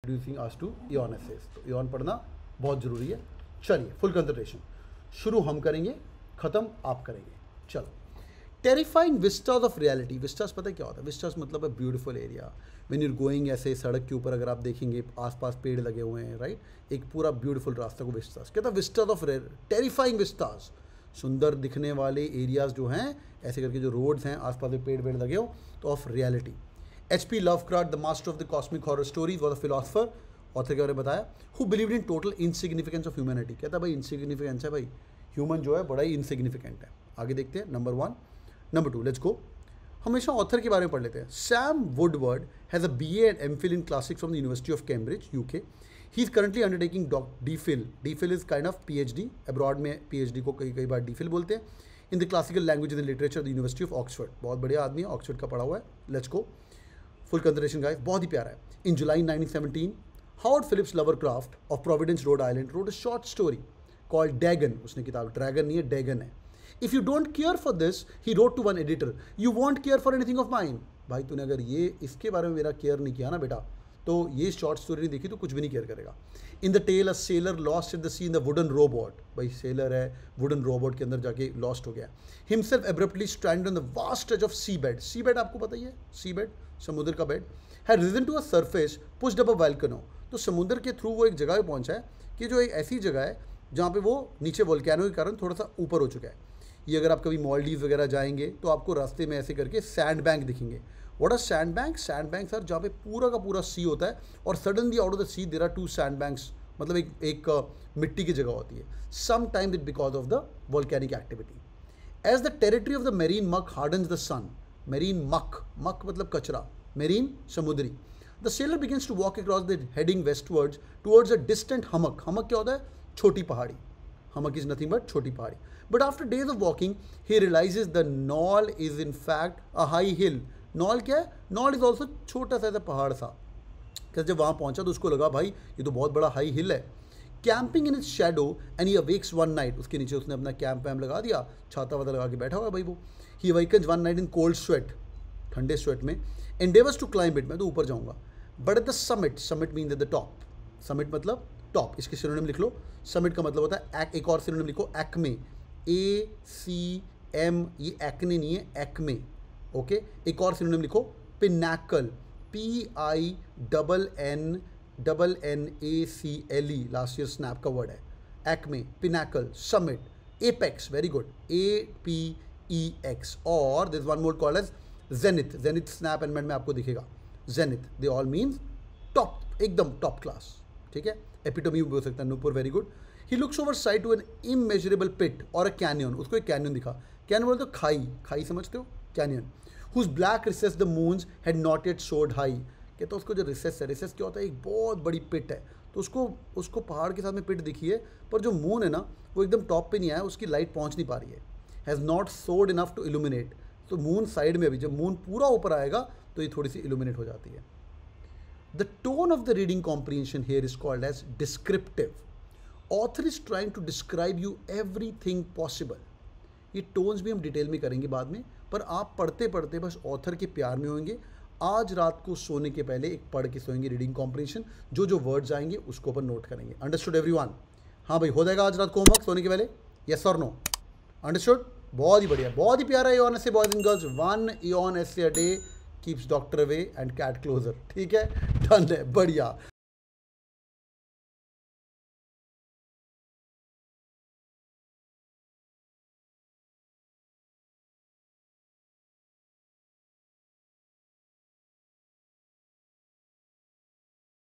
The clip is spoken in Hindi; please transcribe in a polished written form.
Introducing us to Aeon essays. तो इयॉन पढ़ना बहुत ज़रूरी है। चलिए फुल कंसंट्रेशन, शुरू हम करेंगे, ख़त्म आप करेंगे। चलो, terrifying vistas of reality. Vistas पता है क्या होता है? विस्टास मतलब है beautiful area. When you're going, ऐसे सड़क के ऊपर अगर आप देखेंगे आसपास पेड़ लगे हुए हैं, राइट, एक पूरा ब्यूटीफुल रास्ता को विस्टास कहता है। विस्टास ऑफ टेरिफाइंग विस्टास, सुंदर दिखने वाले एरियाज जो हैं, ऐसे करके जो रोड्स हैं आसपास में पेड़ लगे हो, तो of reality. H.P. Lovecraft, the master of the cosmic horror stories, was a philosopher, author के बारे में बताया, who believed in total insignificance of humanity. कहता है भाई इनसिग्निफिकेंस है, भाई ह्यूमन जो है बड़ा ही इनसिग्निफिकेंट है। आगे देखते हैं, नंबर 1। Number 2, let's go. हमेशा ऑथर के बारे में पढ़ लेते हैं। Sam Woodward has a BA and MPhil in classics from the university of Cambridge, UK। He is currently undertaking DPhil। DPhil is kind of PhD, abroad में PhD को कई बार DPhil बोलते हैं। In the classical language in literature, the university of Oxford. बहुत बढ़िया आदमी है, ऑक्सफोर्ड का पढ़ा हुआ है। Let's go, full consideration guys, बहुत ही प्यारा है। In July 1917, Howard Philips Lovecraft of Providence, Rhode Island, wrote a short story called Dagon. उसने किताब, ड्रैगन नहीं है, डैगन है। If you don't care for this, he wrote to one editor, you won't care for anything of mine. भाई तूने अगर ये इसके बारे में मेरा केयर नहीं किया ना बेटा, तो ये शॉर्ट स्टोरी नहीं देखी तो कुछ भी नहीं केयर करेगा। In the tale a sailor lost at the sea in the wooden robot. भाई सेलर है, वुडन रोबोट के अंदर जाके लॉस्ट हो गया। Himself abruptly stand on the vast stretch of sea bed. Sea bed आपको पता ही है, सी बेड समुद्र का bed. Had reason to a surface, pushed up a volcano. तो समुद्र के थ्रू वो एक जगह पे पहुंचा है कि जो एक ऐसी जगह है जहाँ पे वो नीचे वोल्केनो के कारण थोड़ा सा ऊपर हो चुका है। ये अगर आप कभी मालदीव वगैरह जाएंगे तो आपको रास्ते में ऐसे करके सैंड बैंक दिखेंगे। What are sand bank? Sand bank sir जहाँ पे पूरा का पूरा सी होता है और suddenly out of the sea there are 2 sand banks, मतलब एक मिट्टी की जगह होती है। Some time it because of the volcanic activity. As the territory of the marine muck hardens the sun. Marine muck, muck मतलब कचरा, मेरीन समुद्री। The sailor begins to walk across the heading westwards towards a distant hummock. Hummock क्या होता है? छोटी पहाड़ी। हमक इज नथिंग बट छोटी पहाड़ी। But after days of walking he realizes the knoll is in fact a high hill. Knoll क्या है? नॉल इज ऑल्सो छोटा सा ऐसा पहाड़ सा। क्या जब वहाँ पहुँचा तो उसको लगा भाई ये तो बहुत बड़ा हाई हिल है। Camping in his shadow and he awakes one night. उसके नीचे उसने अपना कैंप वैम्प लगा दिया, छाता वाता लगा के बैठा हुआ है भाई वो। He awakens one night in cold sweat, ठंडे स्वेट में। एंडेवर्स टू क्लाइंब इट, मैं तो ऊपर जाऊँगा। But at the summit, summit means at the top. Summit मतलब टॉप, इसके सिनोनिम लिख लो। समिट का मतलब होता है एक और सिनोनिम लिखो, एक्मे, ACM, ये एक्ने नहीं है, एक्मे। ओके, एक और सिनोनिम लिखो, pinnacle, PINNNACLE, last year SNAP का वर्ड है। Acme, pinnacle, summit, apex, very good, APEX। और this one more called as zenith. Zenith SNAP end में आपको दिखेगा, zenith, they all means top, एकदम टॉप क्लास। ठीक है, एपिटोमी भी बोल सकता है, Nupur, very good. He looks over side to an immeasurable pit और अ कैनियन। उसको एक कैनियन दिखा। कैनियन बोलते हो खाई, खाई समझते हो, canyon. Whose black recesses the moon's had not yet soared high. कहते उसको जो रिसेस है, रिसेस क्या होता है? एक बहुत बड़ी पिट है। तो उसको पहाड़ के साथ में पिट दिखी है, पर जो मून है ना वो एकदम टॉप पे नहीं आया, उसकी लाइट पहुंच नहीं पा रही है। Has not soared enough to illuminate. तो मून साइड में, अभी जब मून पूरा ऊपर आएगा तो ये थोड़ी सी इल्यूमिनेट हो जाती है। The tone of the reading comprehension here is called as descriptive. Author is trying to describe you everything possible. ये टोन्स भी हम डिटेल में करेंगे बाद में, पर आप पढ़ते पढ़ते बस ऑथर के प्यार में होंगे। आज रात को सोने के पहले एक पढ़ के सोएंगे रीडिंग कॉम्प्रिहेंशन, जो वर्ड्स आएंगे उसको अपन नोट करेंगे। Understood everyone? हाँ भाई, हो जाएगा आज रात को होमवर्क सोने के पहले? यस और नो? अंडरस्टूड? बहुत ही बढ़िया, बहुत ही प्यारा Aeon essay boys and girls. 1 Aeon essay a day keeps doctor away and cat closer। ठीक है, डन है, बढ़िया।